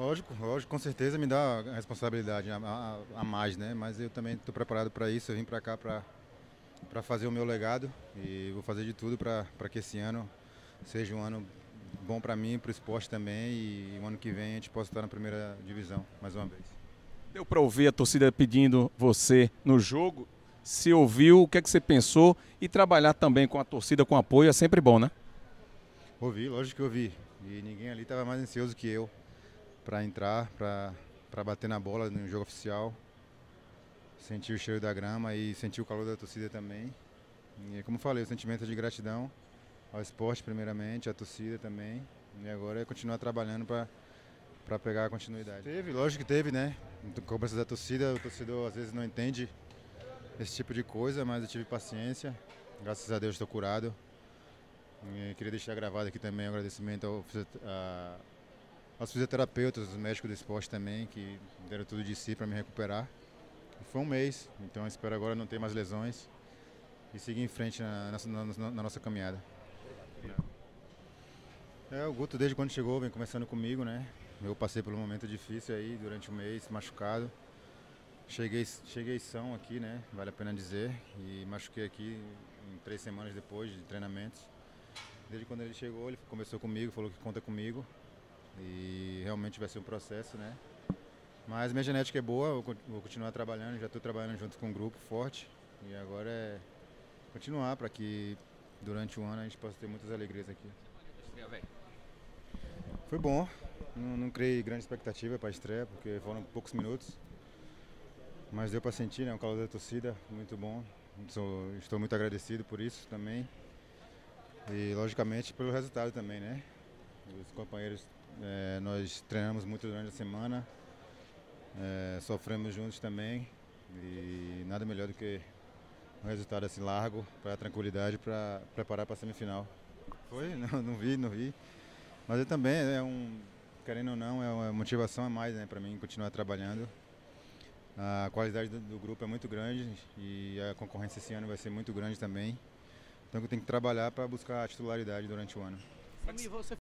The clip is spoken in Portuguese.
Lógico, lógico, com certeza me dá a responsabilidade a mais, né? Mas eu também estou preparado para isso. Eu vim para cá para fazer o meu legado e vou fazer de tudo para que esse ano seja um ano bom para mim, para o esporte também, e o ano que vem a gente possa estar na primeira divisão mais uma vez. Deu para ouvir a torcida pedindo você no jogo? Se ouviu, o que é que você pensou? E trabalhar também com a torcida, com apoio, é sempre bom, né? Ouvi, lógico que ouvi. E ninguém ali estava mais ansioso que eu para entrar, para bater na bola no jogo oficial. Sentir o cheiro da grama e sentir o calor da torcida também. E como falei, o sentimento de gratidão ao esporte primeiramente, à torcida também. E agora é continuar trabalhando para pegar a continuidade. Teve, lógico que teve, né? Cobrança da torcida, o torcedor às vezes não entende esse tipo de coisa, mas eu tive paciência. Graças a Deus estou curado. E queria deixar gravado aqui também o agradecimento aos fisioterapeutas, aos médicos do esporte também, que deram tudo de si para me recuperar. Foi um mês, então eu espero agora não ter mais lesões e seguir em frente na nossa caminhada. O Guto desde quando chegou vem conversando comigo, né? Eu passei por um momento difícil aí durante o mês, machucado. Cheguei são aqui, né? Vale a pena dizer. E machuquei aqui em 3 semanas depois de treinamentos. Desde quando ele chegou, ele conversou comigo, falou que conta comigo. E realmente vai ser um processo, né? Mas minha genética é boa, eu vou continuar trabalhando, já estou trabalhando junto com um grupo forte. E agora é continuar para que durante o ano a gente possa ter muitas alegrias aqui. Foi bom, não criei grande expectativa para a estreia, porque foram poucos minutos. Mas deu para sentir, né? O calor da torcida, muito bom. Estou muito agradecido por isso também. E logicamente pelo resultado também, né? Os companheiros, nós treinamos muito durante a semana. Sofremos juntos também e nada melhor do que um resultado assim largo para a tranquilidade para preparar para a semifinal. Foi? Não vi. Mas eu também, querendo ou não, é uma motivação a mais, né, para mim continuar trabalhando. A qualidade do grupo é muito grande e a concorrência esse ano vai ser muito grande também. Então eu tenho que trabalhar para buscar a titularidade durante o ano. Samir, você